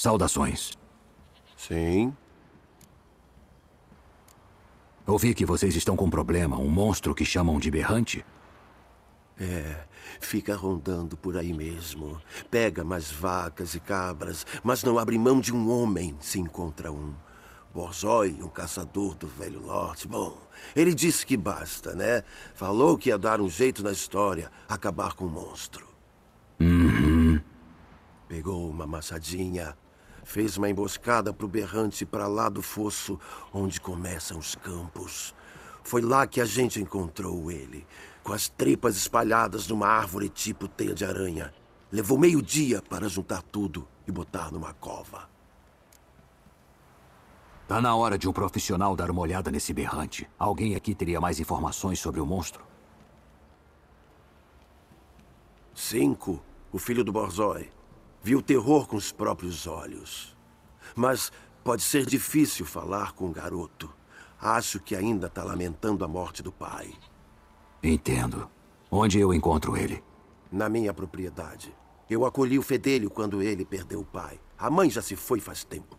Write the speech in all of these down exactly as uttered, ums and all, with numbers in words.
Saudações. Sim. Ouvi que vocês estão com um problema, um monstro que chamam de berrante. É, fica rondando por aí mesmo. Pega mais vacas e cabras, mas não abre mão de um homem se encontra um. Borzoi, um caçador do velho norte. Bom, ele disse que basta, né? Falou que ia dar um jeito na história, acabar com o monstro. Uhum. Pegou uma machadinha, fez uma emboscada pro berrante para lá do fosso onde começam os campos. Foi lá que a gente encontrou ele, com as tripas espalhadas numa árvore tipo teia de aranha. Levou meio dia para juntar tudo e botar numa cova. Tá na hora de um profissional dar uma olhada nesse berrante. Alguém aqui teria mais informações sobre o monstro? Cinco, o filho do Borzoi, viu o terror com os próprios olhos. Mas pode ser difícil falar com o garoto. Acho que ainda está lamentando a morte do pai. Entendo. Onde eu encontro ele? Na minha propriedade. Eu acolhi o fedelho quando ele perdeu o pai. A mãe já se foi faz tempo.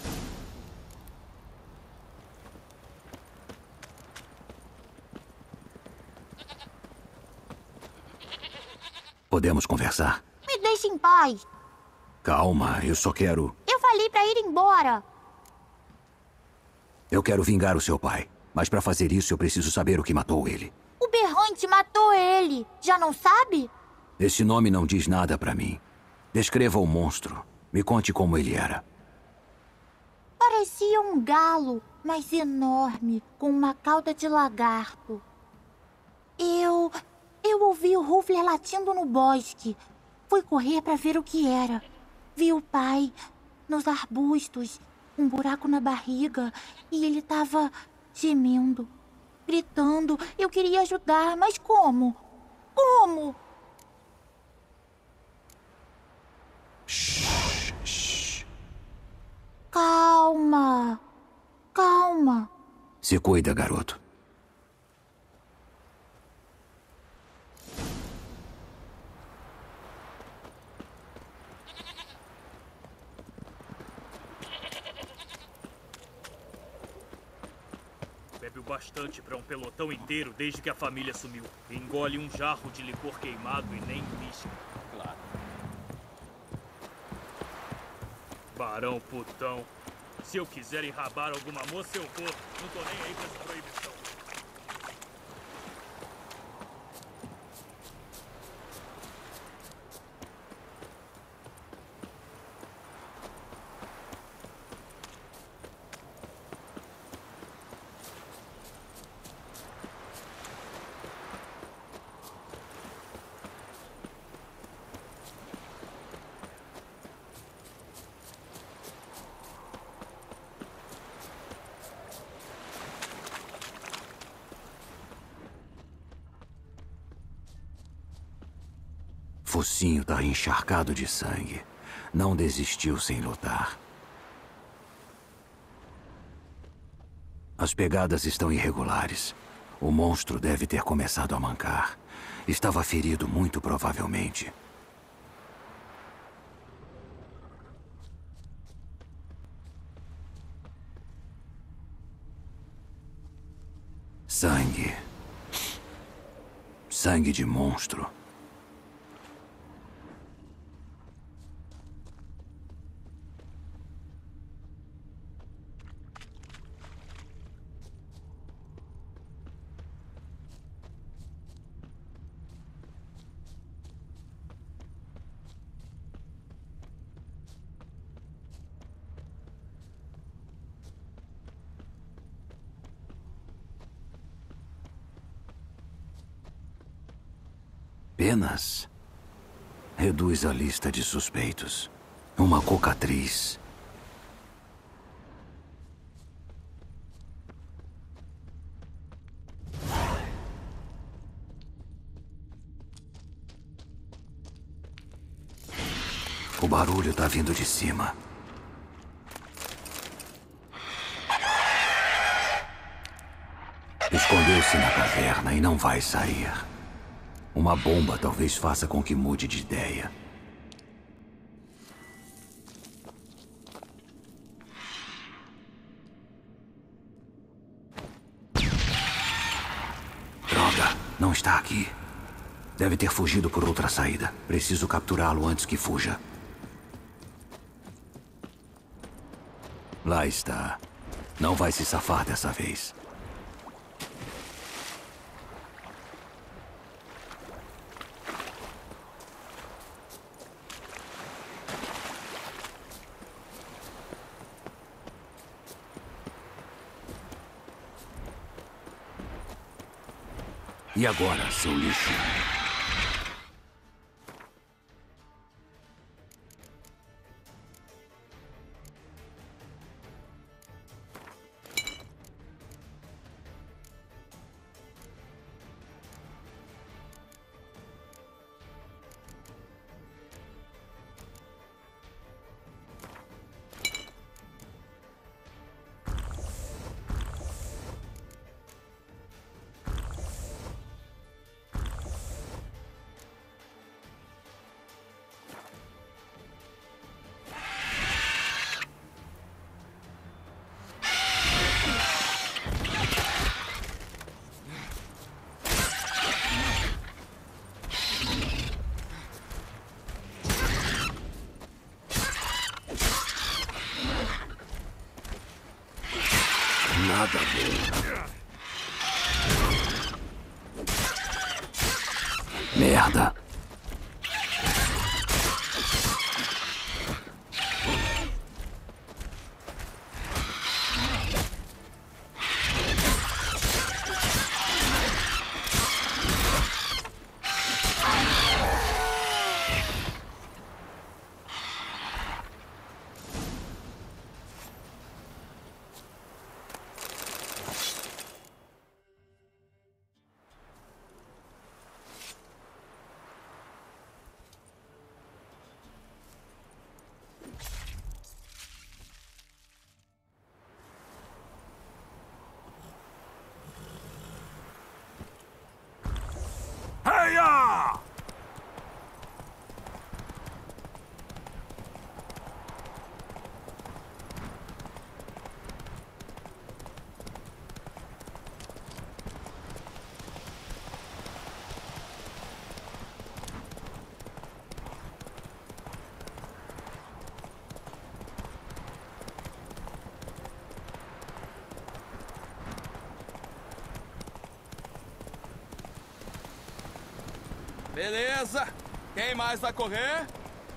Podemos conversar? Me deixe em paz. Calma, eu só quero... Eu falei pra ir embora. Eu quero vingar o seu pai. Mas pra fazer isso eu preciso saber o que matou ele. O berrante matou ele. Já não sabe? Esse nome não diz nada pra mim. Descreva o monstro. Me conte como ele era. Parecia um galo, mas enorme, com uma cauda de lagarto. Eu... Eu ouvi o Ruffler latindo no bosque. Fui correr para ver o que era. Vi o pai nos arbustos, um buraco na barriga, e ele estava gemendo, gritando. Eu queria ajudar, mas como? Como? Shhh, shhh. Calma. Calma. Se cuida, garoto. Bebe o bastante para um pelotão inteiro desde que a família sumiu. Engole um jarro de licor queimado e nem pisca. Claro. Barão putão. Se eu quiser enrabar alguma moça, eu vou. Não tô nem aí pra essa proibição. Focinho tá encharcado de sangue. Não desistiu sem lutar. As pegadas estão irregulares. O monstro deve ter começado a mancar. Estava ferido muito provavelmente. Sangue. Sangue de monstro. Penas. Reduz a lista de suspeitos. Uma cocatriz. O barulho tá vindo de cima. Escondeu-se na caverna e não vai sair. Uma bomba talvez faça com que mude de ideia. Não está aqui. Deve ter fugido por outra saída. Preciso capturá-lo antes que fuja. Lá está. Não vai se safar dessa vez. E agora, seu lixo? Nada bom. Merda. Beleza. Quem mais vai correr?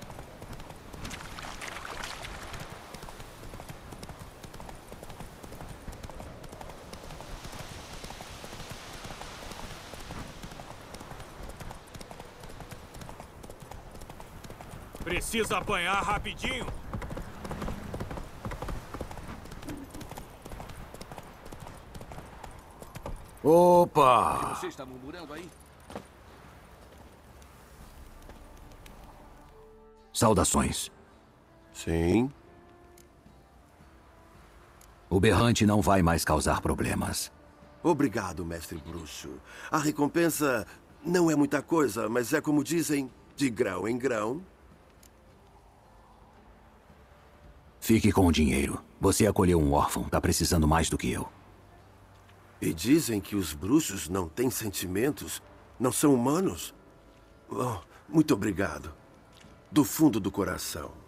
Precisa apanhar rapidinho. Opa! Você está murmurando aí? Saudações. Sim. O berrante não vai mais causar problemas. Obrigado, mestre bruxo. A recompensa não é muita coisa, mas é como dizem, de grão em grão. Fique com o dinheiro. Você acolheu um órfão. Tá precisando mais do que eu. E dizem que os bruxos não têm sentimentos, não são humanos. Oh, muito obrigado. Do fundo do coração.